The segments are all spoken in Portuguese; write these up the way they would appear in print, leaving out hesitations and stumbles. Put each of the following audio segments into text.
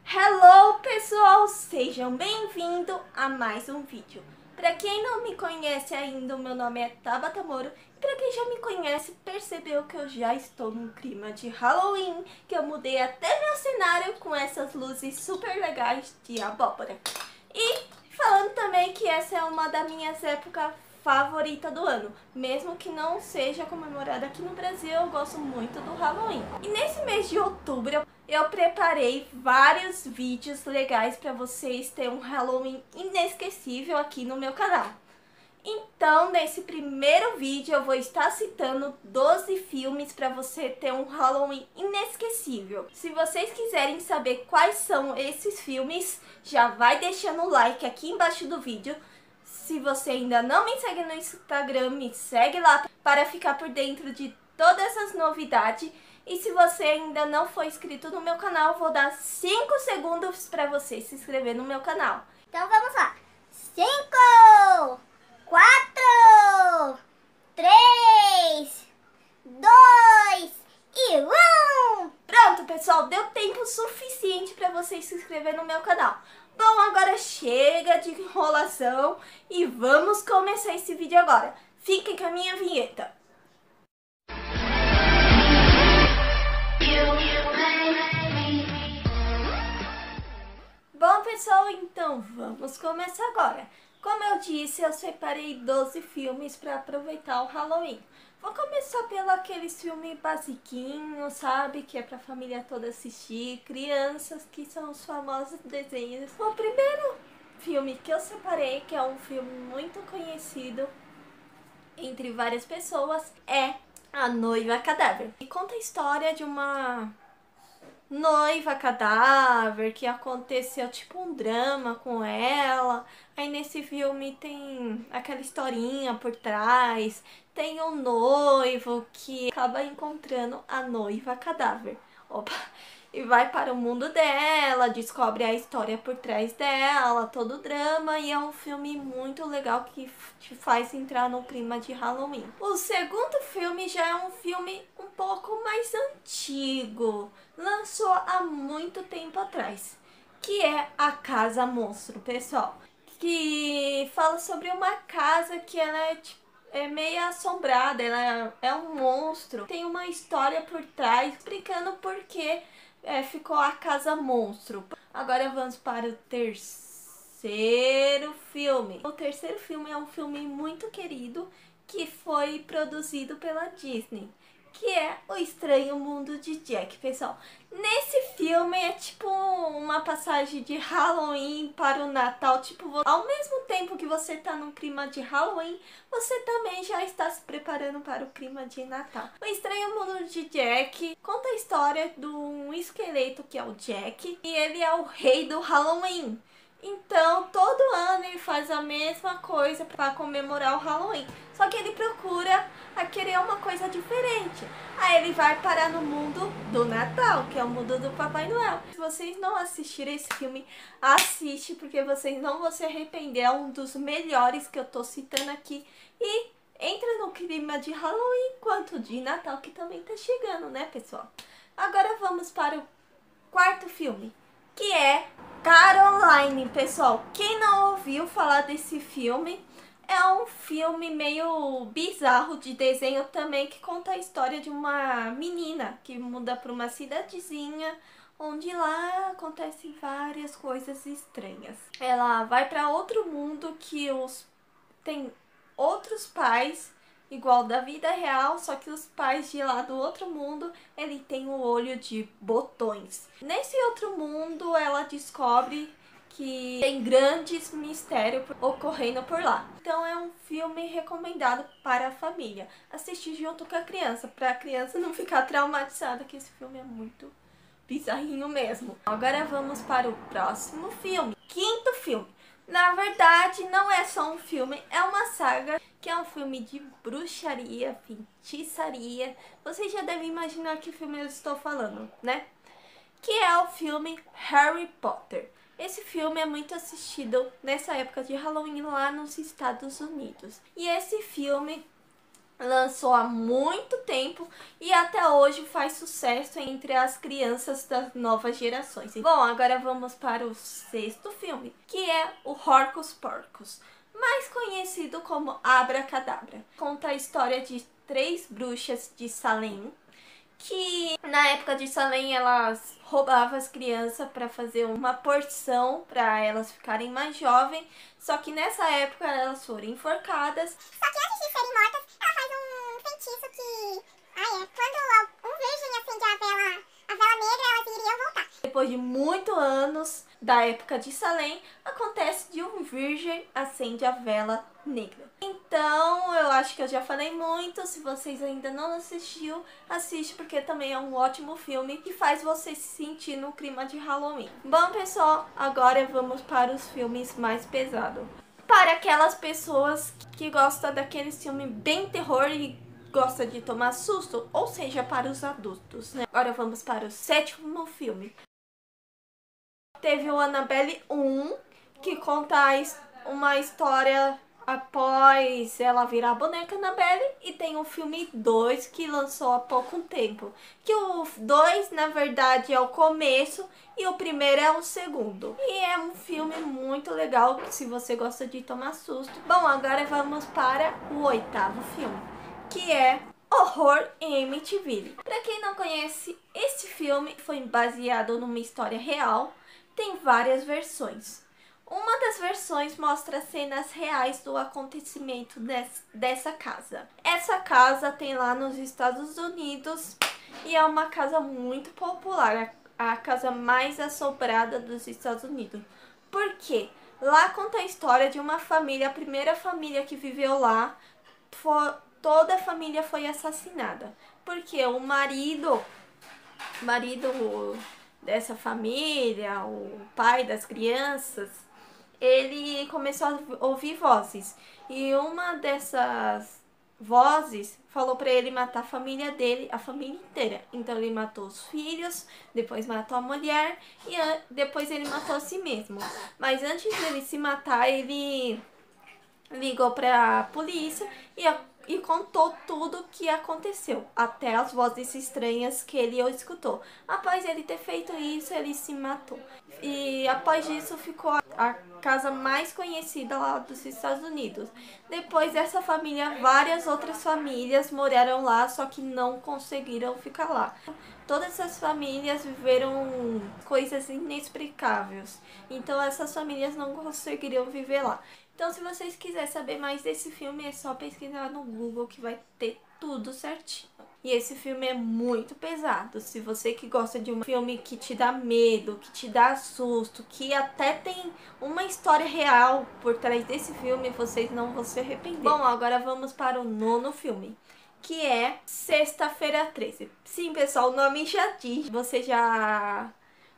Hello pessoal, sejam bem-vindos a mais um vídeo. Para quem não me conhece ainda, o meu nome é Tabata Moro. E para quem já me conhece, percebeu que eu já estou num clima de Halloween, que eu mudei até meu cenário com essas luzes super legais de abóbora. E falando também que essa é uma das minhas épocas favorita do ano. Mesmo que não seja comemorada aqui no Brasil, eu gosto muito do Halloween. E nesse mês de outubro eu preparei vários vídeos legais para vocês terem um Halloween inesquecível aqui no meu canal. Então, nesse primeiro vídeo eu vou estar citando 12 filmes para você ter um Halloween inesquecível. Se vocês quiserem saber quais são esses filmes, já vai deixando o like aqui embaixo do vídeo. Se você ainda não me segue no Instagram, me segue lá para ficar por dentro de todas essas novidades. E se você ainda não for inscrito no meu canal, vou dar 5 segundos para você se inscrever no meu canal. Então vamos lá. 5, 4, 3, 2 e 1. Pronto, pessoal, deu tempo suficiente para você se inscrever no meu canal. Bom, agora chega de enrolação e vamos começar esse vídeo agora. Fiquem com a minha vinheta. Bom, pessoal, então vamos começar agora. Como eu disse, eu separei 12 filmes para aproveitar o Halloween. Vou começar pelo aqueles filmes basiquinhos, sabe? Que é pra família toda assistir, crianças, que são os famosos desenhos. O primeiro filme que eu separei, que é um filme muito conhecido entre várias pessoas, é A Noiva Cadáver. E conta a história de uma noiva cadáver, que aconteceu tipo um drama com ela. Aí nesse filme tem aquela historinha por trás, tem o noivo que acaba encontrando a noiva cadáver. Opa! E vai para o mundo dela, descobre a história por trás dela, todo o drama, e é um filme muito legal que te faz entrar no clima de Halloween. O segundo filme já é um filme um pouco mais antigo, lançou há muito tempo atrás, que é A Casa Monstro, pessoal. Que fala sobre uma casa que ela é meio assombrada, ela é um monstro. Tem uma história por trás explicando por que ficou a Casa Monstro. Agora vamos para o terceiro filme. O terceiro filme é um filme muito querido que foi produzido pela Disney, que é O Estranho Mundo de Jack, pessoal. Nesse filme é tipo uma passagem de Halloween para o Natal, tipo, ao mesmo tempo que você tá num clima de Halloween, você também já está se preparando para o clima de Natal. O Estranho Mundo de Jack conta a história de um esqueleto que é o Jack, e ele é o rei do Halloween. Então, todo ano ele faz a mesma coisa para comemorar o Halloween. Só que ele procura a querer uma coisa diferente. Aí ele vai parar no mundo do Natal, que é o mundo do Papai Noel. Se vocês não assistirem esse filme, assiste, porque vocês não vão se arrepender. É um dos melhores que eu tô citando aqui. E entra no clima de Halloween quanto de Natal, que também tá chegando, né, pessoal? Agora vamos para o quarto filme, que é Caroline, pessoal. Quem não ouviu falar desse filme, é um filme meio bizarro de desenho também, que conta a história de uma menina que muda para uma cidadezinha, onde lá acontecem várias coisas estranhas. Ela vai para outro mundo que tem outros pais igual da vida real, só que os pais de lá do outro mundo, ele tem o olho de botões. Nesse outro mundo, ela descobre que tem grandes mistérios ocorrendo por lá. Então é um filme recomendado para a família. Assistir junto com a criança, para a criança não ficar traumatizada, que esse filme é muito bizarrinho mesmo. Agora vamos para o próximo filme. Quinto filme. Na verdade, não é só um filme, é uma saga, que é um filme de bruxaria, feitiçaria. Vocês já devem imaginar que filme eu estou falando, né? Que é o filme Harry Potter. Esse filme é muito assistido nessa época de Halloween lá nos Estados Unidos. E esse filme lançou há muito tempo e até hoje faz sucesso entre as crianças das novas gerações. Bom, agora vamos para o sexto filme, que é o Hocus Pocus, mais conhecido como Abracadabra. Conta a história de 3 bruxas de Salem, que na época de Salem elas roubavam as crianças para fazer uma porção para elas ficarem mais jovens, só que nessa época elas foram enforcadas. Só que antes de serem mortas, ela faz um feitiço que... quando um virgem acende a vela negra, elas iriam voltar. Depois de muitos anos da época de Salem, acontece de um virgem acende a vela negra. Então, eu acho que eu já falei muito. Se vocês ainda não assistiu, assiste, porque também é um ótimo filme que faz você se sentir no clima de Halloween. Bom, pessoal, agora vamos para os filmes mais pesados. Para aquelas pessoas que gostam daquele filme bem terror e gosta de tomar susto, ou seja, para os adultos, né? Agora vamos para o sétimo filme. Teve o Annabelle 1, que conta uma história após ela virar a boneca Annabelle, e tem o filme 2 que lançou há pouco tempo, que o 2 na verdade é o começo e o primeiro é o segundo, e é um filme muito legal se você gosta de tomar susto. Bom, agora vamos para o oitavo filme, que é Horror em Amityville. Para quem não conhece, este filme foi baseado numa história real, tem várias versões. Uma das versões mostra cenas reais do acontecimento dessa casa. Essa casa tem lá nos Estados Unidos e é uma casa muito popular, a casa mais assombrada dos Estados Unidos. Por quê? Lá conta a história de uma família, a primeira família que viveu lá, toda a família foi assassinada. Porque o marido dessa família, o pai das crianças, ele começou a ouvir vozes. E uma dessas vozes falou para ele matar a família dele, a família inteira. Então ele matou os filhos, depois matou a mulher e depois ele matou a si mesmo. Mas antes dele se matar, ele ligou para a polícia e contou tudo o que aconteceu, até as vozes estranhas que ele escutou. Após ele ter feito isso, ele se matou. E após isso ficou a casa mais conhecida lá dos Estados Unidos. Depois dessa família, várias outras famílias moraram lá, só que não conseguiram ficar lá. Todas essas famílias viveram coisas inexplicáveis. Então essas famílias não conseguiriam viver lá. Então, se vocês quiserem saber mais desse filme, é só pesquisar no Google que vai ter tudo certinho. E esse filme é muito pesado. Se você que gosta de um filme que te dá medo, que te dá susto, que até tem uma história real por trás desse filme, vocês não vão se arrepender. Bom, agora vamos para o nono filme, que é Sexta-feira 13. Sim, pessoal, o nome já diz. Você já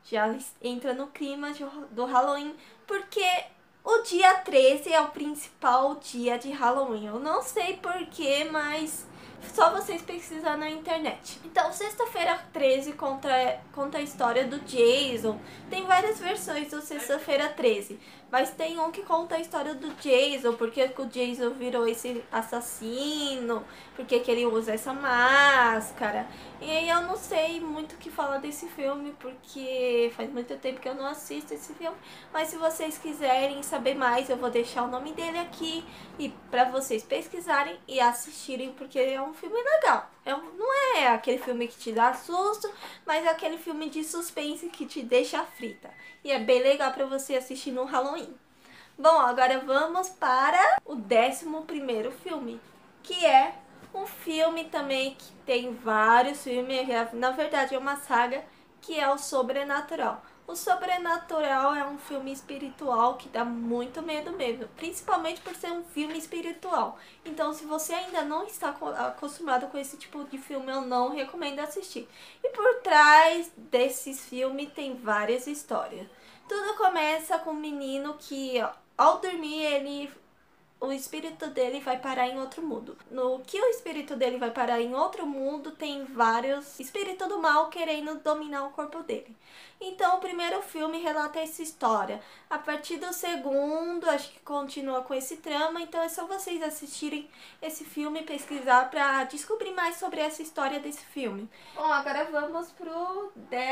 entra no clima do Halloween, porque o dia 13 é o principal dia de Halloween. Eu não sei porquê, mas só vocês pesquisar na internet. Então, Sexta-feira 13 conta a história do Jason. Tem várias versões do Sexta-feira 13, mas tem um que conta a história do Jason, porque o Jason virou esse assassino, porque que ele usa essa máscara. E aí eu não sei muito o que falar desse filme, porque faz muito tempo que eu não assisto esse filme. Mas se vocês quiserem saber mais, eu vou deixar o nome dele aqui e para vocês pesquisarem e assistirem, porque é um filme legal. Não é aquele filme que te dá susto, mas é aquele filme de suspense que te deixa frita. E é bem legal para você assistir no Halloween. Bom, agora vamos para o 11º filme, que é um filme também que tem vários filmes, na verdade é uma saga, que é o Sobrenatural. O Sobrenatural é um filme espiritual que dá muito medo mesmo, principalmente por ser um filme espiritual. Então, se você ainda não está acostumado com esse tipo de filme, eu não recomendo assistir. E por trás desses filmes tem várias histórias. Tudo começa com um menino que, ao dormir, ele o espírito dele vai parar em outro mundo. No que o espírito dele vai parar em outro mundo, tem vários espíritos do mal querendo dominar o corpo dele. Então o primeiro filme relata essa história. A partir do segundo, acho que continua com esse trama, então é só vocês assistirem esse filme e pesquisar para descobrir mais sobre essa história desse filme. Bom, agora vamos pro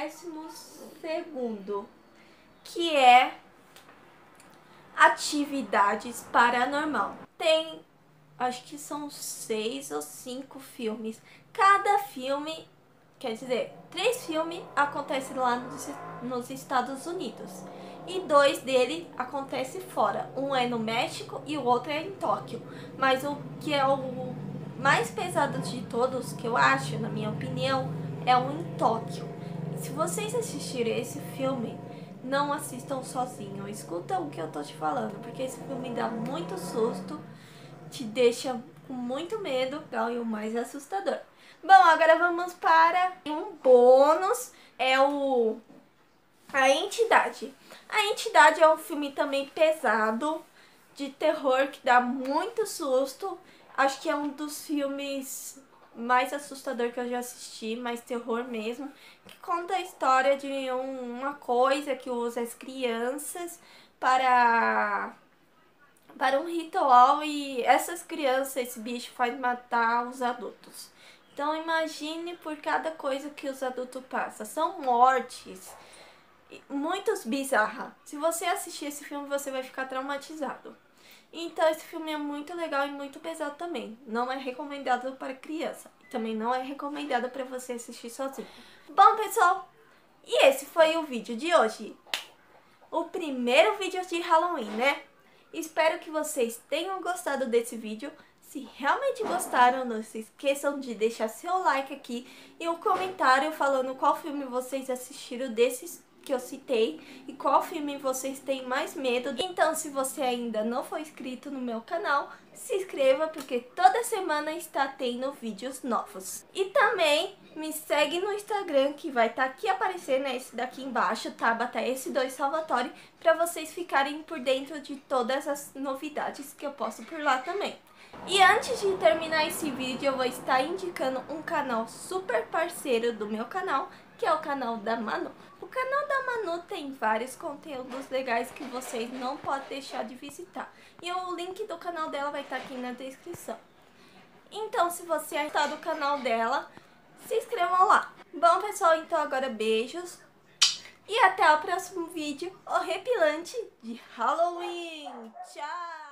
12º, que é Atividades Paranormal. Tem, acho que são 6 ou 5 filmes. Cada filme, quer dizer, 3 filmes acontecem lá nos Estados Unidos. E 2 dele acontecem fora. Um é no México e o outro é em Tóquio. Mas o que é o mais pesado de todos, que eu acho, na minha opinião, é o em Tóquio. Se vocês assistirem esse filme, não assistam sozinho, escuta o que eu tô te falando, porque esse filme dá muito susto, te deixa com muito medo, e o mais assustador. Bom, agora vamos para um bônus, é A Entidade. A Entidade é um filme também pesado, de terror, que dá muito susto. Acho que é um dos filmes mais assustador que eu já assisti, mais terror mesmo, que conta a história de uma coisa que usa as crianças para um ritual, e essas crianças, esse bicho faz matar os adultos. Então imagine por cada coisa que os adultos passam. São mortes muito bizarras. Se você assistir esse filme, você vai ficar traumatizado. Então esse filme é muito legal e muito pesado também. Não é recomendado para criança. Também não é recomendado para você assistir sozinho. Bom, pessoal, e esse foi o vídeo de hoje. O primeiro vídeo de Halloween, né? Espero que vocês tenham gostado desse vídeo. Se realmente gostaram, não se esqueçam de deixar seu like aqui e um comentário falando qual filme vocês assistiram desses que eu citei e qual filme vocês têm mais medo. Então, se você ainda não for inscrito no meu canal, se inscreva, porque toda semana está tendo vídeos novos. E também me segue no Instagram, que vai estar aqui aparecendo, esse daqui embaixo, Tabata S2 Salvatore, para vocês ficarem por dentro de todas as novidades que eu posto por lá também. E antes de terminar esse vídeo, eu vou estar indicando um canal super parceiro do meu canal, que é o canal da Manu. O canal da Manu tem vários conteúdos legais que vocês não podem deixar de visitar. E o link do canal dela vai estar aqui na descrição. Então, se você gostar do canal dela, se inscrevam lá. Bom, pessoal, então agora beijos. E até o próximo vídeo horripilante de Halloween. Tchau!